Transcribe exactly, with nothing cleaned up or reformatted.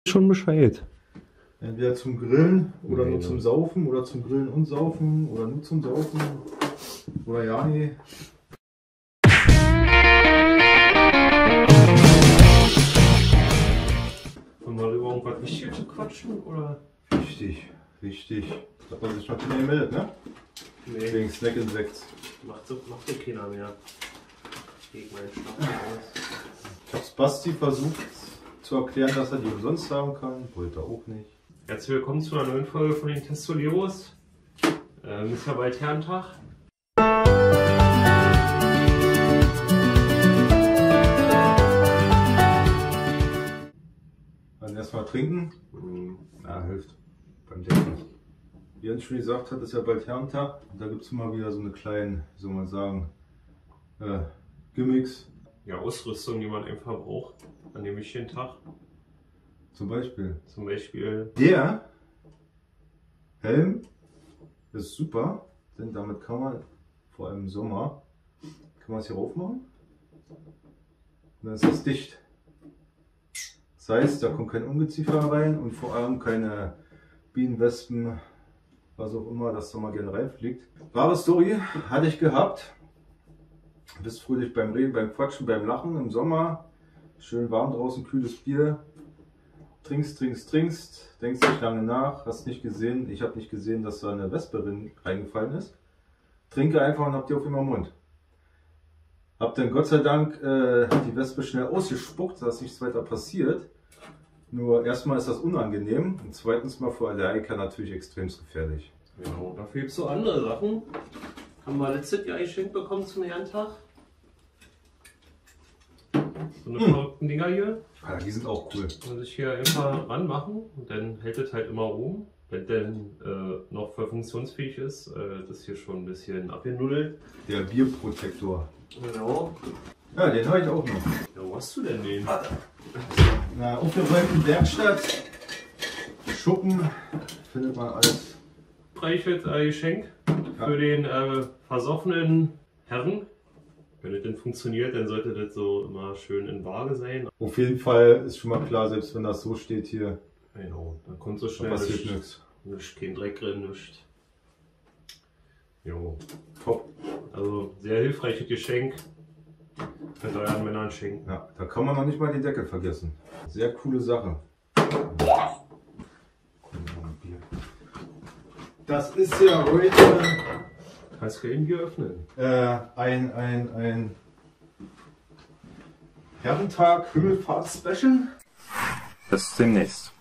Schon Bescheid. Entweder zum Grillen oder Nee, nur ne. zum Saufen oder zum Grillen und Saufen oder nur zum Saufen oder ja, nee. Wollen wir über irgendwas Wichtiges quatschen oder? Wichtig, wichtig. Dass man sich noch nicht meldet, ne? Nee, Wegen Snack Insects. macht so, macht so keiner mehr. Gegen meinen Schnaps aus. Ich hab's Basti versucht zu erklären, dass er die umsonst haben kann. Wollte er auch nicht. Herzlich willkommen zu einer neuen Folge von den Testoleros. Ähm, ist ja bald Herrentag. Dann erstmal trinken. Mhm. Ja, hilft. Beim Denken. Wie Jens schon gesagt hat, ist ja bald Herrentag. Und da gibt es immer wieder so eine kleine, wie soll man sagen, äh, Gimmicks. Ja, Ausrüstung, die man einfach braucht an dem wichtigen Tag. Zum Beispiel. Zum Beispiel. Der Helm ist super, denn damit kann man, vor allem im Sommer, kann man es hier aufmachen. Und dann ist es dicht. Das heißt, da kommt kein Ungeziefer rein und vor allem keine Bienen, Wespen, was auch immer, das da mal gerne reinfliegt. Wahre Story hatte ich gehabt. Bist fröhlich beim Reden, beim Quatschen, beim Lachen im Sommer. Schön warm draußen, kühles Bier. Trinkst, trinkst, trinkst, denkst nicht lange nach, hast nicht gesehen, ich habe nicht gesehen, dass da eine Wespe reingefallen ist. Trinke einfach und hab die auf immer im Mund. Hab dann Gott sei Dank äh, die Wespe schnell ausgespuckt, dass nichts weiter passiert. Nur erstmal ist das unangenehm und zweitens mal für Allergiker natürlich extrem gefährlich. Genau, dafür gibt es so andere Sachen. Haben wir letztes Jahr geschenkt bekommen zum Herrentag. So eine Hm. verrückten Dinger hier. Ah, die sind auch cool. Kann man sich hier einfach ranmachen und dann hält es halt immer rum. Wenn dann äh, noch voll funktionsfähig ist, äh, das ist hier schon ein bisschen abgenuddelt. Der Bierprotektor. Genau. Ja, den habe ich auch noch. Ja, wo hast du denn den? In einer aufgeräumten Werkstatt. Schuppen findet man alles. Reichelt äh, Geschenk für den äh, versoffenen Herren. Wenn das denn funktioniert, dann sollte das so immer schön in Waage sein. Auf jeden Fall ist schon mal klar, selbst wenn das so steht hier, Genau, da kommt so da schnell passiert nichts. nichts. Nichts, kein Dreck drin, nichts. Jo. Top. Also sehr hilfreiches Geschenk. Könnt ihr euren Männern schenken. Ja, da kann man noch nicht mal den Deckel vergessen. Sehr coole Sache. Das ist ja heute Kannst du ihn hier öffnen? äh, ein, ein, ein Herrentag Himmelfahrt-Special. Bis demnächst.